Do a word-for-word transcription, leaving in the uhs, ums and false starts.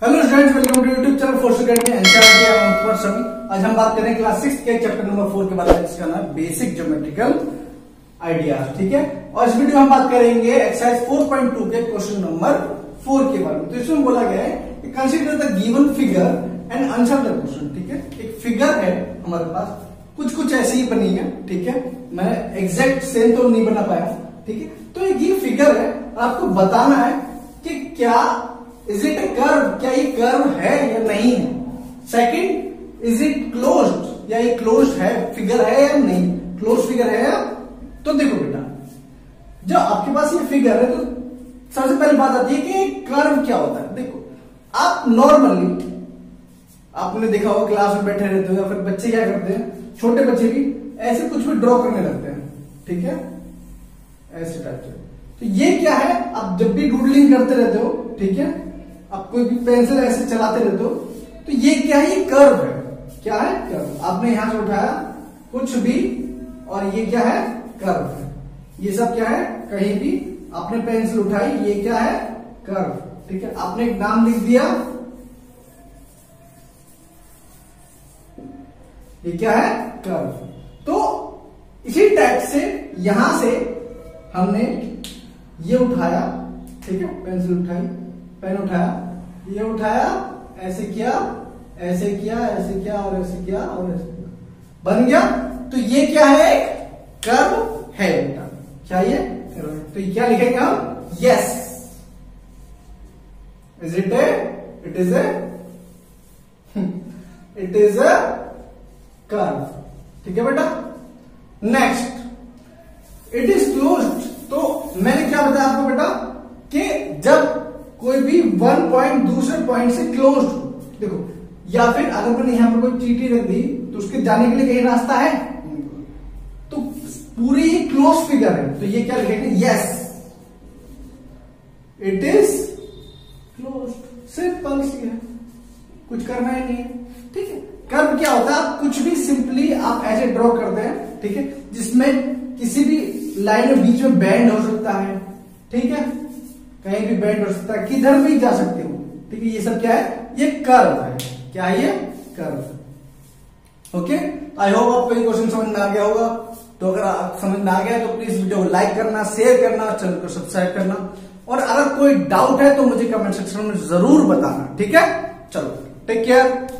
Hello students, welcome to YouTube channel force academy NCERT सभी। आज हम बात करें क्लास सिक्स के चैप्टर नंबर फोर के बारे में, जिसका नाम है बेसिक ज्योमेट्रिकल आइडियाज। ठीक है, और इस वीडियो में हम बात करेंगे एक्सरसाइज फोर पॉइंट टू के क्वेश्चन नंबर फोर के बारे में। तो इसमें बोला गया है कि consider the given figure and answer the question. ठीक है, एक फिगर है हमारे पास, कुछ कुछ ऐसी ही बनी है। ठीक है, मैं एग्जैक्ट सेम तो नहीं बना पाया। ठीक है, तो ये फिगर है, आपको बताना है कि क्या इज इट ए कर्व, क्या ये कर्व है या नहीं है। सेकंड, इज इट क्लोज्ड, या ये क्लोज्ड है, फिगर है या नहीं, क्लोज फिगर है या। तो देखो बेटा, जब आपके पास ये फिगर है तो सबसे पहली बात आती है कि कर्व क्या होता है। देखो, आप नॉर्मली आपने देखा होगा क्लास में बैठे रहते हो या फिर बच्चे क्या करते हैं, छोटे बच्चे भी ऐसे कुछ भी ड्रॉ करने लगते हैं। ठीक है, ऐसे टाइप से। तो ये क्या है, आप जब भी डूडलिंग करते रहते हो, ठीक है, आप कोई भी पेंसिल ऐसे चलाते रहते हो, तो ये क्या है, ये कर्व है। क्या है, कर्व। आपने यहां से उठाया कुछ भी और ये क्या है, कर्व है। ये सब क्या है, कहीं भी आपने पेंसिल उठाई, ये क्या है, कर्व। ठीक है, आपने एक नाम लिख दिया, ये क्या है, कर्व। तो इसी टाइप से यहां से हमने ये उठाया, ठीक है, पेंसिल उठाई, पेन उठाया, ये उठाया, ऐसे किया, ऐसे किया, ऐसे किया और ऐसे किया और ऐसे किया, बन गया। तो ये क्या है, कर्व है बेटा। क्या ये कर्व है, तो ये क्या लिखेंगे हम, yes, is it a, it is a, it is a curve. ठीक है बेटा। Next, it is closed. तो मैंने क्या बताया आपको बेटा कि जब कोई भी वन पॉइंट दूसरे पॉइंट से क्लोज्ड हो, देखो, या फिर अगर मैंने यहां पर कोई चीटी रख दी तो उसके जाने के लिए कहीं रास्ता है, तो पूरी क्लोज फिगर है। तो ये क्या लिखेंगे, yes, it is closed. Simple सी है, कुछ करना ही नहीं है। ठीक है, कर्व क्या होता है, आप कुछ भी सिंपली आप ऐसे ड्रॉ करते हैं, ठीक है, जिसमें किसी भी लाइन में बीच में बैंड हो सकता है। ठीक है, कहीं भी बैंड हो सकता है, किधर भी जा सकते हो। ठीक है, ये सब क्या है, ये कर्व है। क्या है, ये कर्व। ओके, आई होप आपको ये क्वेश्चन समझ में आ गया होगा। तो अगर आप समझ में आ गया तो प्लीज वीडियो को लाइक करना, शेयर करना, चैनल को सब्सक्राइब करना, और अगर कोई डाउट है तो मुझे कमेंट सेक्शन में जरूर बताना। ठीक है, चलो, टेक केयर।